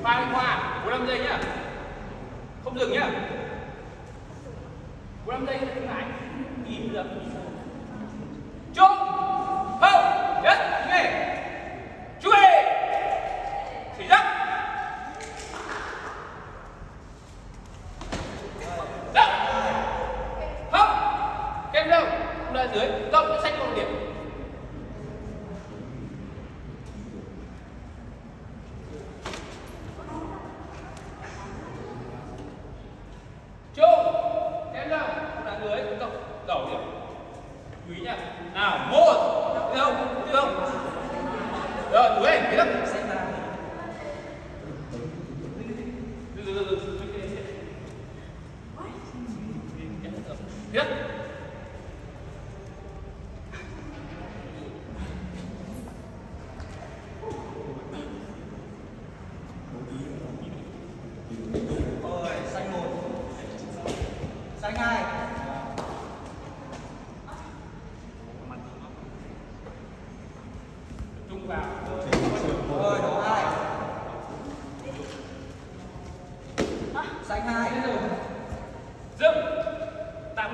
3 qua 45 giây nhá, không dừng nhá. 45 giây dừng lại, nghỉ được. Trung hậu nhất nghề chú ý chỉ dắt đập không kem đâu không ra dưới cộng cho xanh một điểm. Trung kem đâu không ra dưới cộng đầu điểm. Chú ý nhá. Nào, 1 đi không? Rồi, đuổi anh, tiếp. Tiếp. Rồi, xanh 1. Xanh 2. Trung vào. Rồi, đổ 2. Xanh 2.